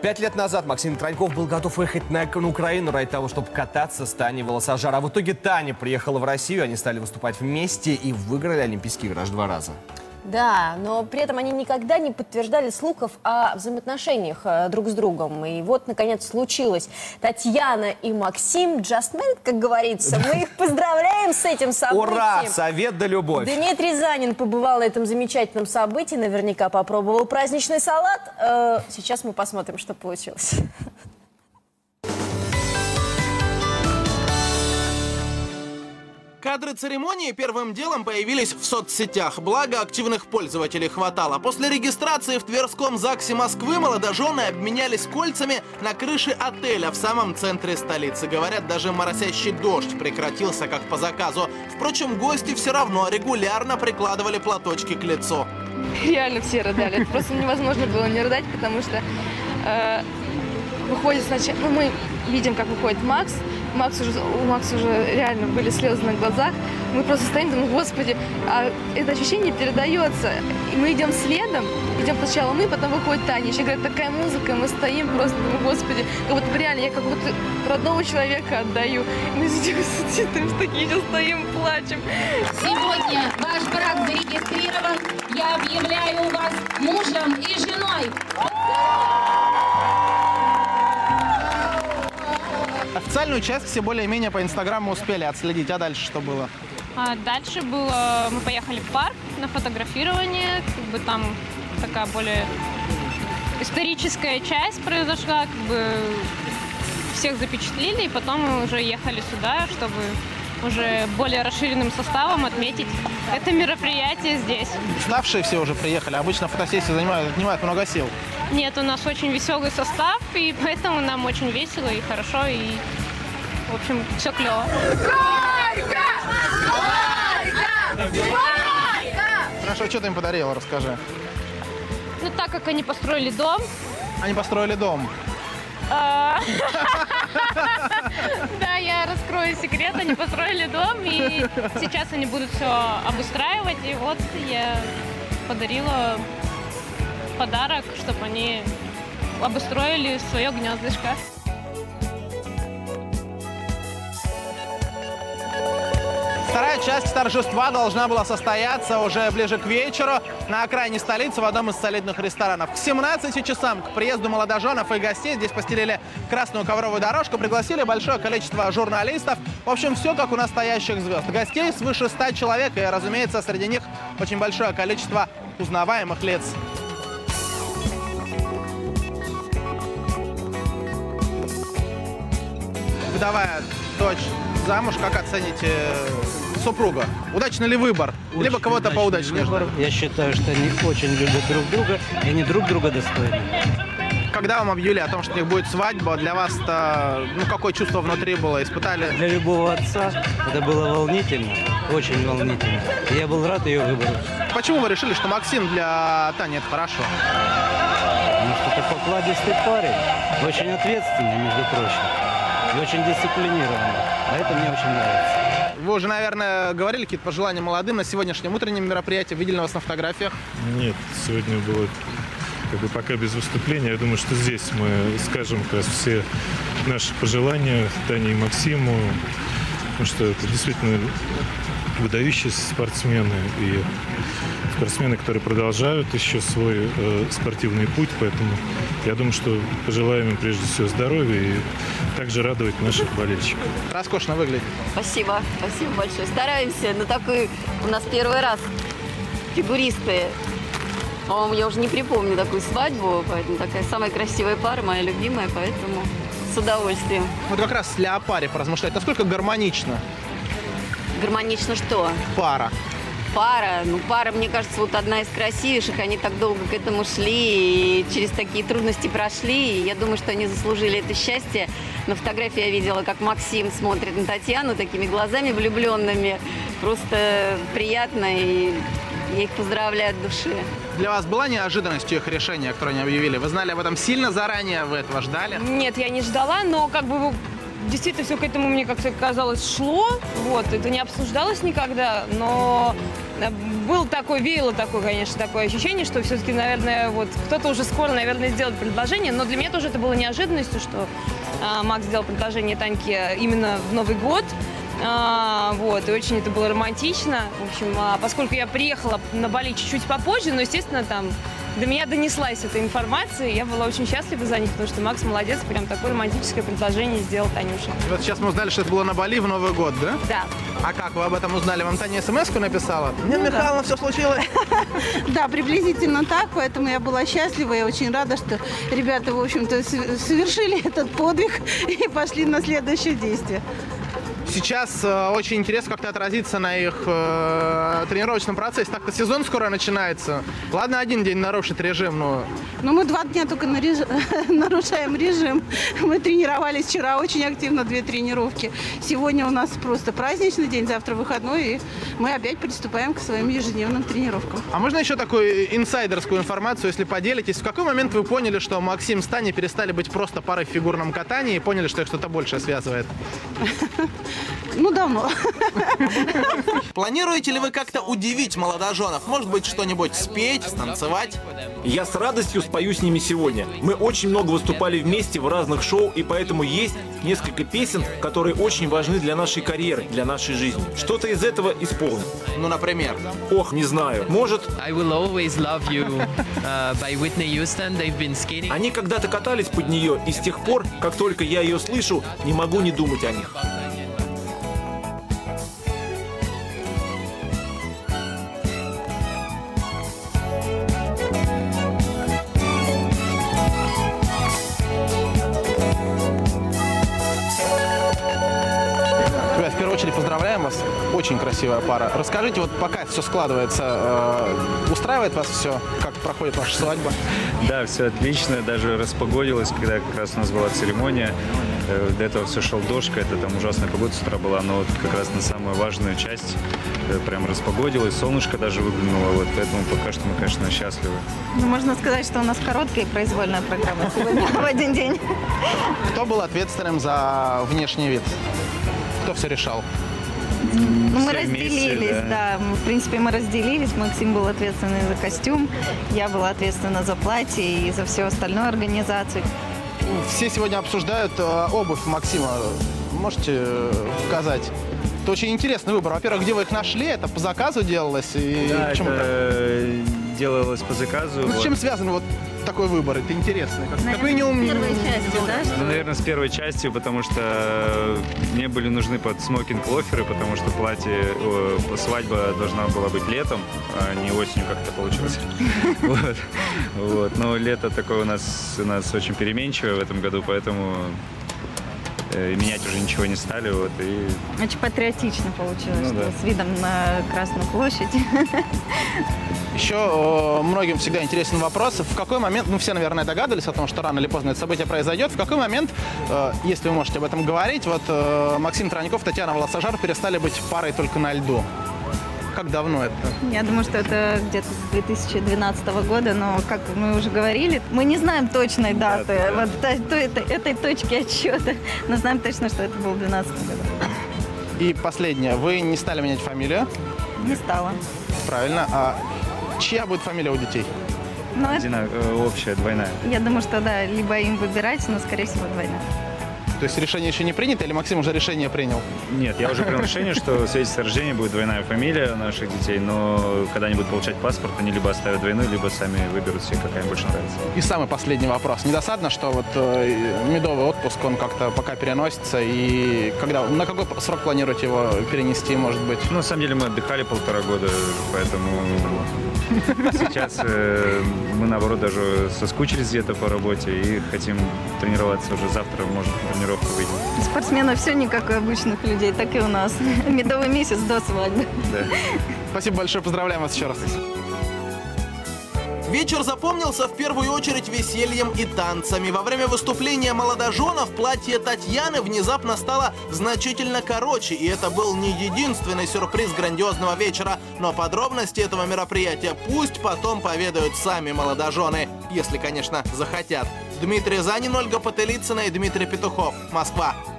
5 лет назад Максим Троньков был готов ехать на Украину ради того, чтобы кататься с Таней Волосожар. А в итоге Таня приехала в Россию, они стали выступать вместе и выиграли Олимпийские игры аж 2 раза. Да, но при этом они никогда не подтверждали слухов о взаимоотношениях друг с другом. И вот, наконец, случилось. Татьяна и Максим, just married, как говорится. Мы их поздравляем с этим событием. Ура! Совет да любовь. Дмитрий Занин побывал на этом замечательном событии. Наверняка попробовал праздничный салат. Сейчас мы посмотрим, что получилось. Кадры церемонии первым делом появились в соцсетях, благо активных пользователей хватало. После регистрации в Тверском ЗАГСе Москвы молодожены обменялись кольцами на крыше отеля в самом центре столицы. Говорят, даже моросящий дождь прекратился как по заказу. Впрочем, гости все равно регулярно прикладывали платочки к лицу. Реально все рыдали. Это просто невозможно было не рыдать, потому что выходит сначала... Ну, мы видим, как выходит Макс. У Макса уже реально были слезы на глазах. Мы просто стоим, думаем, господи, а это ощущение передается. И мы идем следом, идем сначала мы, потом выходит Таня. Еще говорят, такая музыка, мы стоим просто, думаем, господи, как будто реально я как будто родного человека отдаю. Мы сидим в такие, сейчас стоим, плачем. Сегодня ваш брак зарегистрирован. Я объявляю вас мужем и женой. Официальную часть все более-менее по Инстаграму успели отследить. А дальше что было? Дальше было, мы поехали в парк на фотографирование, как бы там такая более историческая часть произошла, как бы всех запечатлели, и потом мы уже ехали сюда, чтобы уже более расширенным составом отметить это мероприятие здесь. Знавшие все уже приехали. Обычно фотосессии занимают много сил. Нет, у нас очень веселый состав, и поэтому нам очень весело и хорошо, и, в общем, все клево. Хорошо, что ты им подарила, расскажи. Ну, так как они построили дом. Они построили дом. Да, я раскрою секрет, они построили дом, и сейчас они будут все обустраивать, и вот я подарила подарок, чтобы они обустроили свое гнездышко. Вторая часть торжества должна была состояться уже ближе к вечеру на окраине столицы в одном из солидных ресторанов. К 17 часам, к приезду молодоженов и гостей, здесь постелили красную ковровую дорожку, пригласили большое количество журналистов. В общем, все как у настоящих звезд. Гостей свыше 100 человек, и, разумеется, среди них очень большое количество узнаваемых лиц. Выдавая дочь замуж, как оцените супруга? Удачный ли выбор? Очень либо кого-то поудачнее? Я считаю, что они очень любят друг друга, и они друг друга достойны. Когда вам объявили о том, что у них будет свадьба, для вас это, какое чувство внутри было? Испытали? Для любого отца это было волнительно, очень волнительно. И я был рад ее выбору. Почему вы решили, что Максим для Тани это хорошо? Потому что это покладистый парень, очень ответственный, между прочим, и очень дисциплинированный. А это мне очень нравится. Вы уже, наверное, говорили какие-то пожелания молодым на сегодняшнем утреннем мероприятии, видели вас на фотографиях? Нет, сегодня было пока без выступления. Я думаю, что здесь мы скажем как раз все наши пожелания Тане и Максиму, потому что это действительно выдающиеся спортсмены и спортсмены, которые продолжают еще свой спортивный путь, поэтому я думаю, что пожелаем им прежде всего здоровья и также радовать наших болельщиков. Роскошно выглядит. Спасибо, спасибо большое. Стараемся, но такой у нас первый раз фигуристы. По-моему, я уже не припомню такую свадьбу, поэтому такая самая красивая пара, моя любимая, поэтому с удовольствием. Вот как раз для паре поразмышлять, насколько гармонично? Гармонично что? Пара. Пара, пара, мне кажется, вот одна из красивейших, они так долго к этому шли и через такие трудности прошли, и я думаю, что они заслужили это счастье. На фотографии я видела, как Максим смотрит на Татьяну такими глазами влюбленными, просто приятно, и я их поздравляю от души. Для вас была неожиданностью их решения, которое они объявили? Вы знали об этом сильно заранее, вы этого ждали? Нет, я не ждала, но как бы действительно все к этому, мне как-то казалось, шло. Вот, это не обсуждалось никогда, но веяло такое, конечно, такое ощущение, что все-таки, наверное, вот кто-то уже скоро, наверное, сделает предложение. Но для меня тоже это было неожиданностью, что Макс сделал предложение Таньке именно в Новый год. Вот, и очень это было романтично. В общем, поскольку я приехала на Бали чуть-чуть попозже, но, естественно, там до меня донеслась эта информация, и я была очень счастлива за них, потому что Макс молодец, прям такое романтическое предложение сделал Танюше. Вот сейчас мы узнали, что это было на Бали в Новый год, да? Да. А как вы об этом узнали? Вам Таня смс-ку написала? Нет, Михайловна, все случилось? Да, приблизительно так, поэтому я была счастлива, я очень рада, что ребята, в общем-то, совершили этот подвиг и пошли на следующее действие. Сейчас очень интересно, как это отразится на их тренировочном процессе. Так-то сезон скоро начинается. Ладно, один день нарушить режим, но... Но мы 2 дня только нарушаем режим. Мы тренировались вчера очень активно, 2 тренировки. Сегодня у нас просто праздничный день, завтра выходной, и мы опять приступаем к своим ежедневным тренировкам. А можно еще такую инсайдерскую информацию, если поделитесь? В какой момент вы поняли, что Максим с Таней перестали быть просто парой в фигурном катании и поняли, что их что-то большее связывает? Ну, давно. Планируете ли вы как-то удивить молодоженов? Может быть, что-нибудь спеть, станцевать? Я с радостью спою с ними сегодня. Мы очень много выступали вместе в разных шоу, и поэтому есть несколько песен, которые очень важны для нашей карьеры, для нашей жизни. Что-то из этого исполним. Ну, например? Ох, не знаю. Может... Они когда-то катались под нее, и с тех пор, как только я ее слышу, не могу не думать о них. В первую очередь поздравляем вас. Очень красивая пара. Расскажите, вот пока все складывается, устраивает вас все? Как проходит ваша свадьба? Да, все отлично. Даже распогодилось, когда как раз у нас была церемония. До этого все шел дождь, это там ужасная погода с утра была, но вот как раз на самую важную часть прям распогодилось, солнышко даже выглянуло, вот, поэтому пока что мы, конечно, счастливы. Ну, можно сказать, что у нас короткая произвольная программа сегодня в один день. Кто был ответственным за внешний вид? Кто все решал? Ну, мы разделились, да. В принципе, мы разделились. Максим был ответственный за костюм, я была ответственна за платье и за всю остальную организацию. Все сегодня обсуждают обувь Максима. Можете показать? Это очень интересный выбор. Во-первых, где вы их нашли? Это по заказу делалось? И да, это делалось по заказу. Ну, с чем связан вот такой выбор? Это интересно. Какой не умный. С первой частью, да? Ну, наверное, с первой частью, потому что мне были нужны под смокинг-лоферы, потому что свадьба должна была быть летом, а не осенью, как это получилось. Но лето такое у нас очень переменчивое в этом году, поэтому менять уже ничего не стали. Очень патриотично получилось, с видом на Красную площадь. Еще многим всегда интересен вопрос, в какой момент, ну все, наверное, догадывались о том, что рано или поздно это событие произойдет, в какой момент, если вы можете об этом говорить, вот Максим Тройников, Татьяна Волосожар перестали быть парой только на льду. Как давно это? Я думаю, что это где-то с 2012 года, но, как мы уже говорили, мы не знаем точной даты этой точки отсчета, но знаем точно, что это было в 2012 году. И последнее. Вы не стали менять фамилию? Не стала. Правильно. А чья будет фамилия у детей? Общая, двойная. Я думаю, что да, либо им выбирать, но, скорее всего, двойная. То есть решение еще не принято, или Максим уже решение принял? Нет, я уже принял решение, что в свидетельстве о рождении будет двойная фамилия наших детей, но когда они будут получать паспорт, они либо оставят двойную, либо сами выберут себе, какая им больше нравится. И самый последний вопрос. Не досадно, что вот медовый отпуск, он как-то пока переносится, и на какой срок планируете его перенести, может быть? Ну, на самом деле мы отдыхали 1,5 года, поэтому сейчас мы, наоборот, даже соскучились где-то по работе и хотим тренироваться уже завтра, может, тренировку выйти. Спортсменов все не как у обычных людей, так и у нас. Медовый месяц до свадьбы. Да. Спасибо большое, поздравляем вас еще раз. Вечер запомнился в первую очередь весельем и танцами. Во время выступления молодоженов платье Татьяны внезапно стало значительно короче, и это был не единственный сюрприз грандиозного вечера. Но подробности этого мероприятия пусть потом поведают сами молодожены, если, конечно, захотят. Дмитрий Занин, Ольга Потылицына и Дмитрий Петухов. Москва.